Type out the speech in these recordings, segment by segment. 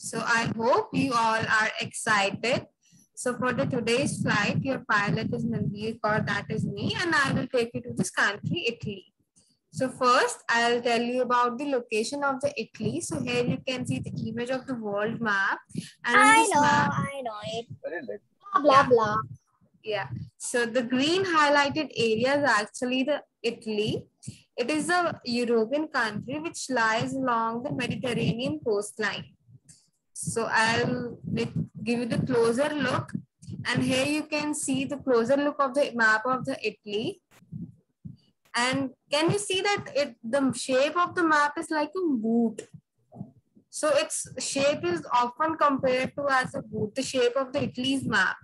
So I hope you all are excited. So for the today's flight, your pilot is Manveer Kaur, that is me, and I will take you to this country, Italy. So first, I'll tell you about the location of the Italy. So here you can see the image of the world map, and in this map, I know it. Blah blah. Yeah. So the green highlighted area is actually the Italy. It is a European country which lies along the Mediterranean coastline. So I'll give you the closer look, and here you can see the closer look of the map of the Italy. And can you see that the shape of the map is like a boot? So its shape is often compared to as a boot, the shape of the Italy's map.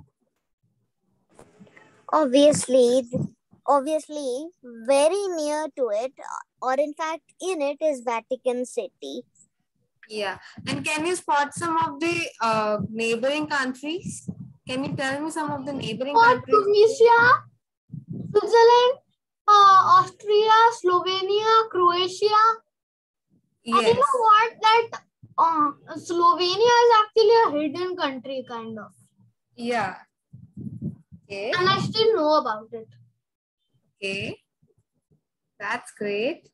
Obviously, very near to it, or in fact, in it is Vatican City. Yeah. And can you spot some of the neighboring countries? Can you tell me some of the neighboring countries? Tunisia, Switzerland, Austria, Slovenia, Croatia. Yes. And you know what? That Slovenia is actually a hidden country, kind of. Yeah. Okay. And I still know about it. Okay. That's great.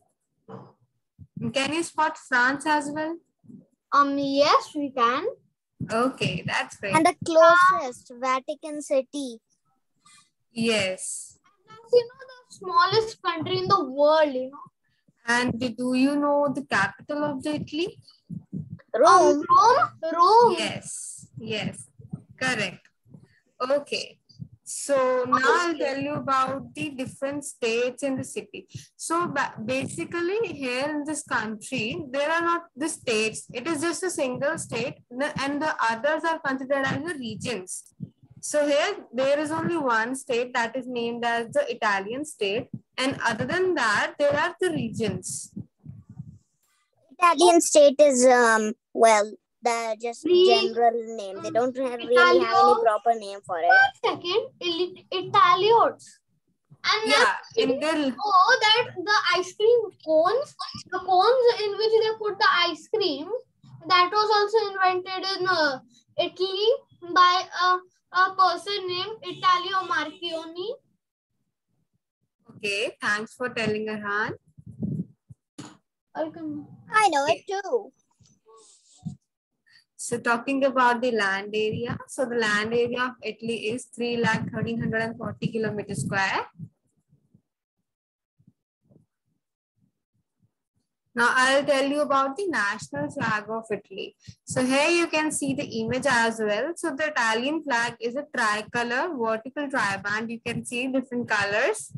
Can you spot France as well? Yes, we can. Okay, that's great. And the closest, Vatican City. Yes. That's, the smallest country in the world, And do you know the capital of the Italy? Rome. Rome. Yes. Yes. Correct. Okay. So now I'll tell you about the different states in the city. So basically here in this country, there are not the states. It is just a single state and the others are considered as the regions. So here there is only one state that is named as the Italian state. And other than that, there are the regions. Italian state is, the just general name. They don't really have any proper name for it. Second, Italiotes. And yeah, in their... Oh, that the ice cream cones, the cones in which they put the ice cream, that was also invented in Italy by a person named Italo Marchionni. Okay, thanks for telling, Arhan. I know it too. So talking about the land area, so the land area of Italy is 3,13,40 kilometers square. Now I'll tell you about the national flag of Italy. So here you can see the image as well. So the Italian flag is a tricolor vertical triband. You can see different colors.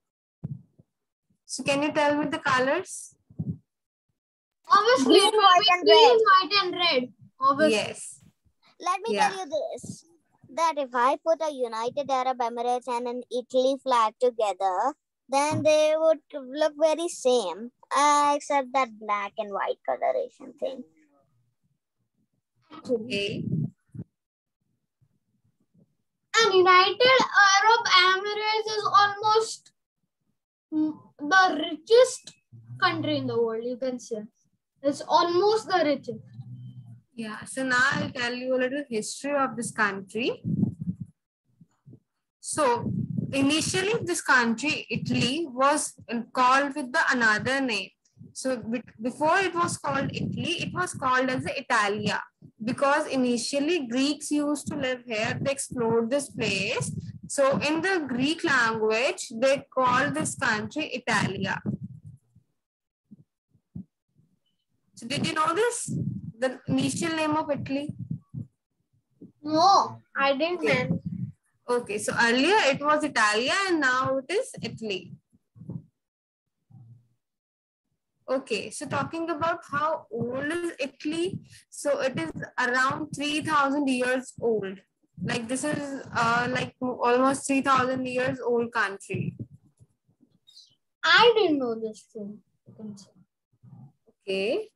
So can you tell me the colors? Obviously, Green, white, and red. Obviously. Yes. Let me tell you this, that if I put a United Arab Emirates and an Italy flag together, then they would look very same, except that black and white coloration thing. Okay. And United Arab Emirates is almost the richest country in the world, you can say. It's almost the richest. Yeah, so now I'll tell you a little history of this country. So initially this country, Italy, was called with another name. So before it was called Italy, it was called as the Italia, because initially Greeks used to live here. They explored this place. So in the Greek language, they called this country Italia. So did you know this? The initial name of Italy? No, I didn't. Okay. Okay, so earlier it was Italia and now it is Italy. Okay, so talking about how old is Italy? So it is around 3,000 years old. Like this is like almost 3,000 years old country. I didn't know this thing. Okay.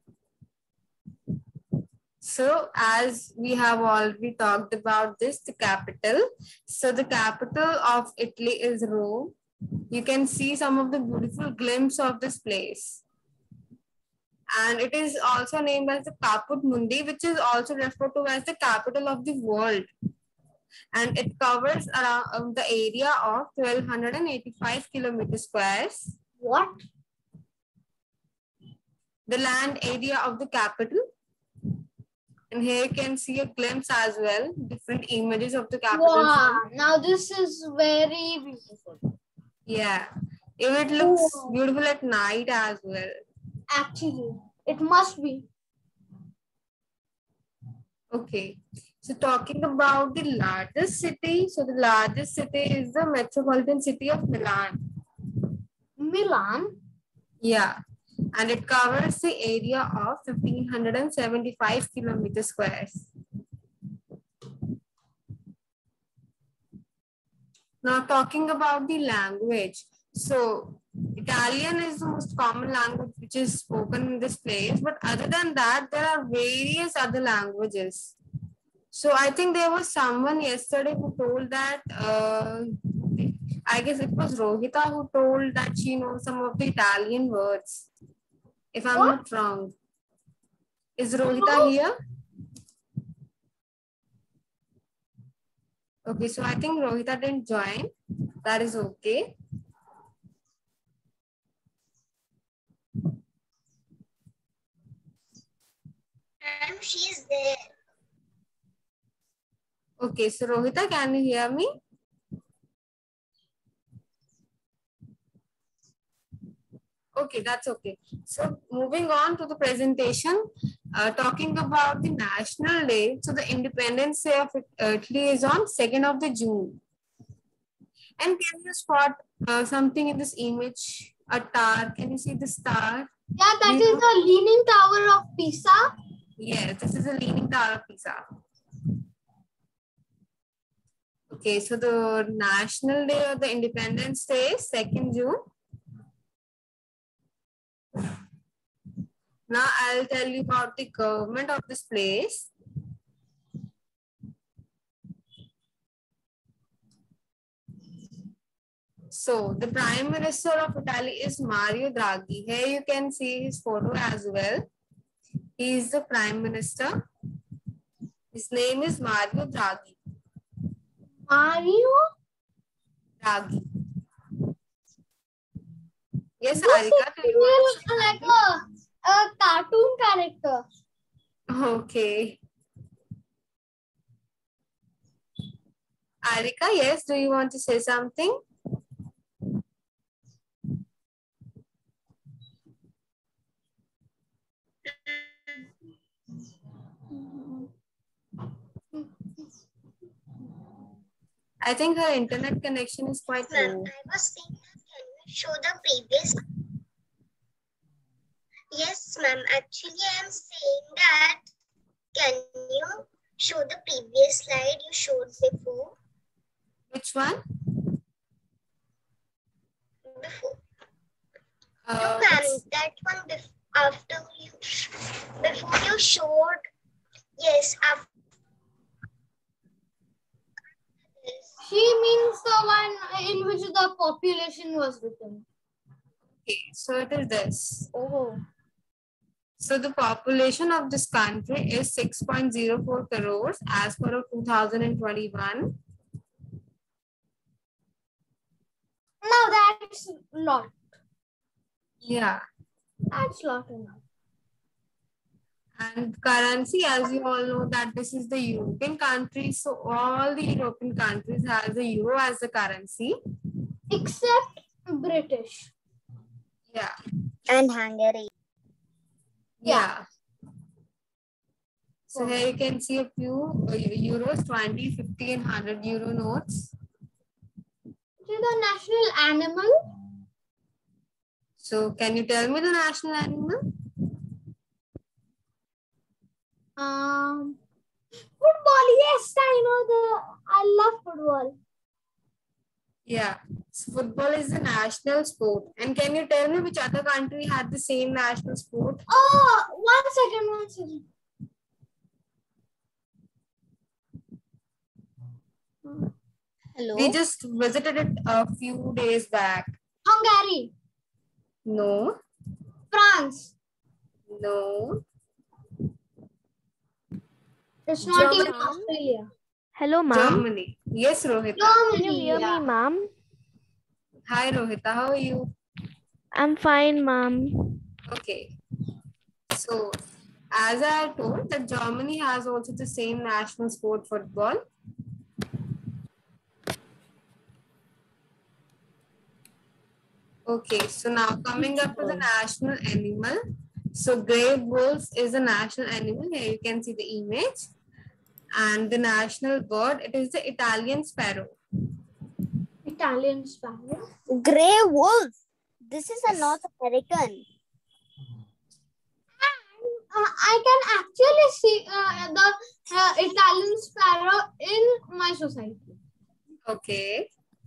So as we have already talked about this, the capital. So the capital of Italy is Rome. You can see some of the beautiful glimpse of this place. And it is also named as the Caput Mundi, which is also referred to as the capital of the world. And it covers around the area of 1285 kilometers squares. What? The land area of the capital. And here you can see a glimpse as well, different images of the capital. Wow, now this is very beautiful. Yeah, it looks beautiful at night as well. Actually, it must be. Okay, so talking about the largest city. So the largest city is the metropolitan city of Milan. Milan? Yeah, and it covers the area of 1575 kilometers squares. Now talking about the language. So Italian is the most common language which is spoken in this place, but other than that, there are various other languages. So I think there was someone yesterday who told that, I guess it was Rohita who told that she knows some of the Italian words, if I'm not wrong. Is Rohita here? Okay, so I think Rohita didn't join. That is okay. She's there. Okay, so Rohita, can you hear me? Okay, that's okay. So moving on to the presentation, talking about the National Day. So the Independence Day of Italy is on 2nd of the June. And can you spot something in this image? A tower. Can you see the star? Yeah, that is the Leaning Tower of Pisa. Yes, this is the Leaning Tower of Pisa. Okay, so the National Day of the Independence Day is 2nd June. Now I'll tell you about the government of this place. So the Prime Minister of Italy is Mario Draghi. Here you can see his photo as well. He is the Prime Minister. His name is Mario Draghi. Mario Draghi. Yes, this Harika. looks like a cartoon character. Okay. Harika, yes, do you want to say something? I think her internet connection is quite low. I was saying that can you show the previous? Yes, ma'am. Actually, I'm saying that can you show the previous slide you showed before? Which one? Before. No, ma'am. That one after you before you showed. Yes, after. She means the one in which the population was written. Okay, so it is this. Oh. So the population of this country is 6.04 crores as per 2021. Now that's a lot. Yeah. That's a lot enough. And currency, as you all know, that this is the European country. So all the European countries have the euro as the currency. Except British. Yeah. And Hungary. Yeah. So here you can see a few euros, 20, 50 and 100 euro notes. Which is the national animal? So can you tell me the national animal? Football. Yes, I love football. Yeah. So football is the national sport. And can you tell me which other country had the same national sport? Oh, one second. Hello. We just visited it a few days back. Hungary. No. France. No. It's not Germany. even Australia. Hello, ma'am. Germany. Yes, Rohita. Can you hear me, Yeah. ma'am? Hi, Rohita. How are you? I'm fine, ma'am. Okay. So, as I told, that Germany has also the same national sport, football. Okay, so now coming up to the national animal. So grey wolf is a national animal. Here you can see the image. And the national bird, it is the Italian sparrow. Italian sparrow. Grey wolf. This is a North American. I can actually see the Italian sparrow in my society. Okay.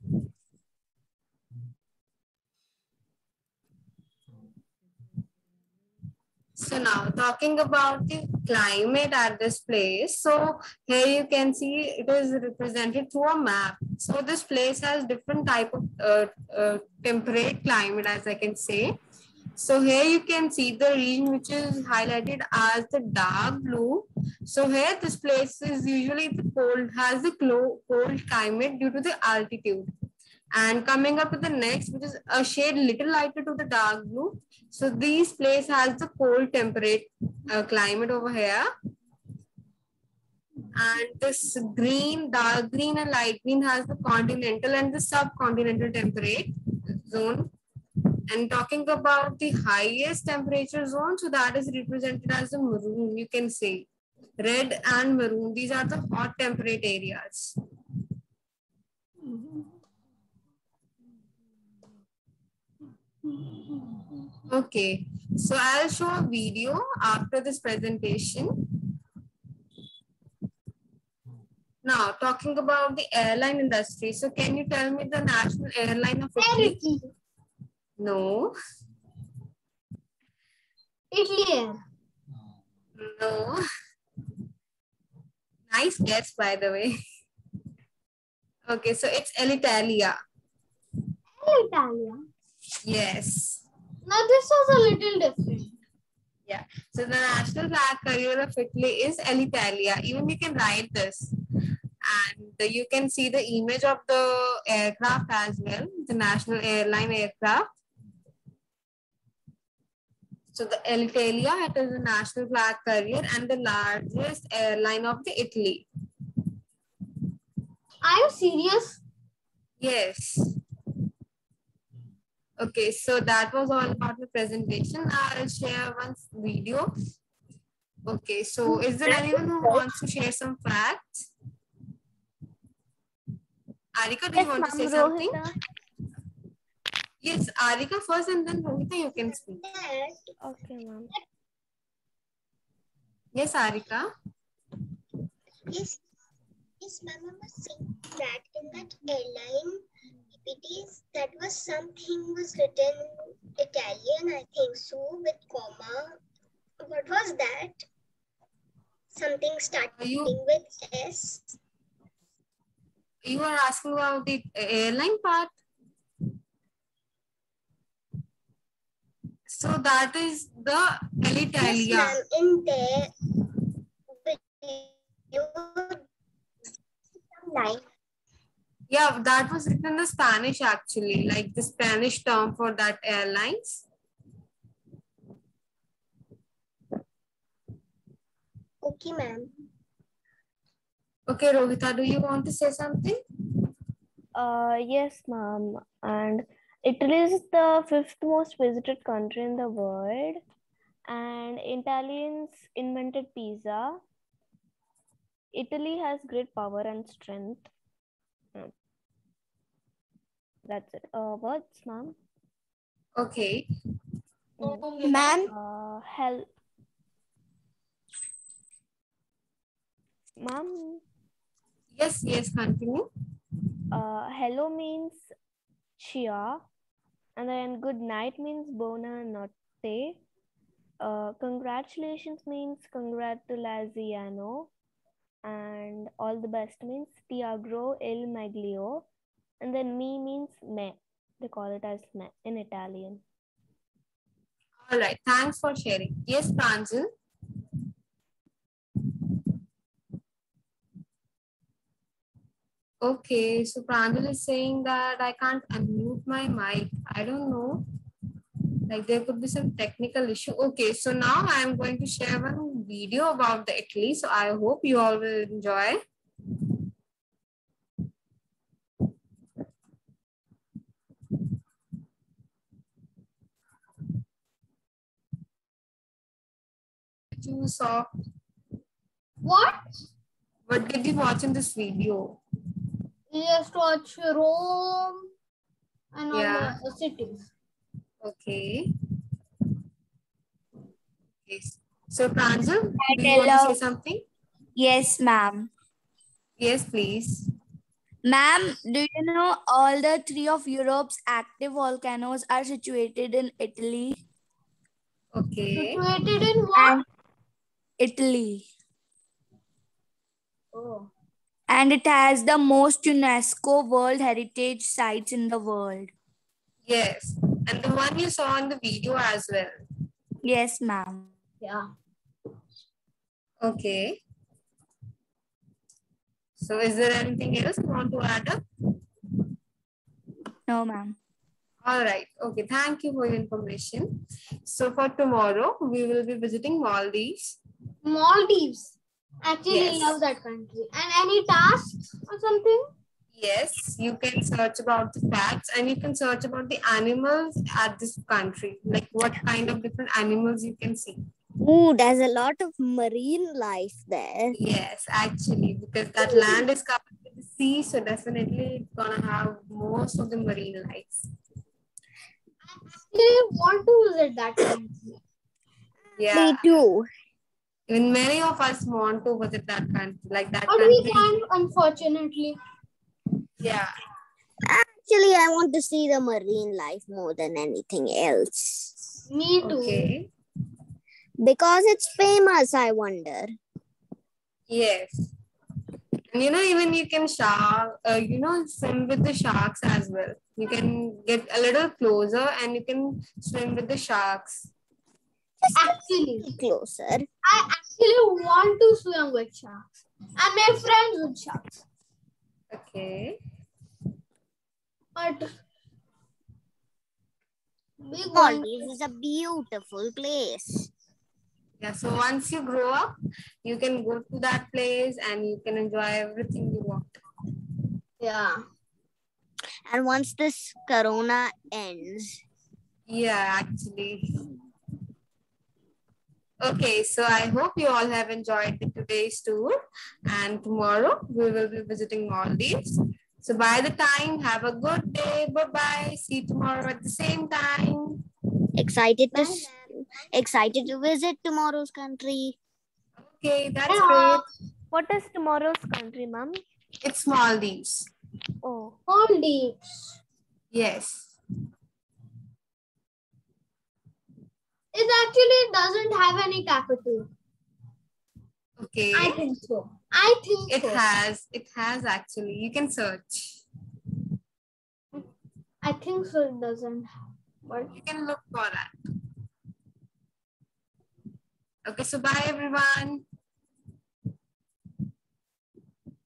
So now talking about the climate at this place. So here you can see it is represented through a map. So this place has different type of temperate climate, as I can say. So here you can see the region which is highlighted as the dark blue. So here this place is usually the cold, has the cold climate due to the altitude. And coming up to the next, which is a shade little lighter to the dark blue. So these place has the cold temperate climate over here. And this green, dark green and light green has the continental and the subcontinental temperate zone. And talking about the highest temperature zone, so that is represented as the maroon, you can say. Red and maroon, these are the hot temperate areas. Okay, so I'll show a video after this presentation. Now, talking about the airline industry. So can you tell me the national airline of Italy? No. Italy Air. No. Nice guess, by the way. Okay, so it's Alitalia. Italia. Yes. Now this was a little different. Yeah. So the national flag carrier of Italy is Alitalia. Even you can write this. And you can see the image of the aircraft as well, the national airline aircraft. So the Alitalia, it is a national flag carrier and the largest airline of the Italy. Are you serious? Yes. Okay, so that was all about the presentation. I'll share one video. Okay, so is there anyone who wants to share some facts? Arika, do you want to say something? Yes, Arika first and then Rohita, you can speak. Okay, ma'am. Yes, Arika. Yes, ma'am, I was saying that in that airline PPTs, that was something was written in Italian, I think so, with comma. What was that? Something starting with S. You are asking about the airline part. So that is the Alitalia. Yes, ma'am, in there, line. Yeah, that was written in the Spanish actually, like the Spanish term for that airlines. Okay, ma'am. Okay, Rohita, do you want to say something? Yes, ma'am. And Italy is the 5th most visited country in the world. And Italians invented pizza. Italy has great power and strength. That's it. Words, ma'am? Okay. Ma'am. Ma'am. Yes, continue. Hello means chia, and then good night means buona notte. Congratulations means congratulaziano, and all the best means ti auguro il meglio, and then me means me. They call it as me in Italian. All right. Thanks for sharing. Yes, Pranjal. Okay, so Pranjal is saying that I can't unmute my mic. I don't know. Like there could be some technical issue. Okay, so now I'm going to share one video about the Italy. So I hope you all will enjoy. You saw. What? What did you watch in this video? You just watch Rome and all Yeah. the cities. Okay. Yes. So Pranjal, do you Hello. want to say something? Yes, ma'am. Yes, please. Ma'am, do you know all the three of Europe's active volcanoes are situated in Italy? Okay. Situated in what? And Italy. Oh. And it has the most UNESCO World Heritage Sites in the world. Yes. And the one you saw in the video as well. Yes, ma'am. Yeah. Okay. So is there anything else you want to add up? No, ma'am. All right. Okay. Thank you for your information. So for tomorrow, we will be visiting Maldives. Maldives. Actually, Yes. love that country. And any tasks or something? Yes, you can search about the facts and you can search about the animals at this country. Like what kind of different animals you can see. Ooh, there's a lot of marine life there. Yes, actually, because that land is covered with the sea, so definitely it's gonna have most of the marine life. I actually want to visit that country. Yeah, Me too. even many of us want to visit that country, like that But country. we can't, unfortunately. Yeah, Actually, I want to see the marine life more than anything else. Me too. okay. Because it's famous, I wonder. Yes. And even you can swim with the sharks as well. You can get a little closer and you can swim with the sharks. Actually, Closer. I actually want to swim with sharks. I made friends with sharks. Okay. But we going Maldives is a beautiful place. Yeah, so once you grow up, you can go to that place and you can enjoy everything you want. Yeah. And once this corona ends, Yeah, actually. Okay, so I hope you all have enjoyed today's tour. And tomorrow we will be visiting Maldives. So by the time, have a good day. Bye-bye. See you tomorrow at the same time. excited to visit tomorrow's country. Okay, that's great. What is tomorrow's country, ma'am? It's Maldives. Oh. Maldives. Yes. It actually doesn't have any capital. Okay. I think so. I think It so. has actually. You can search. I think so. It doesn't have. But You can look for that. Okay, so bye everyone.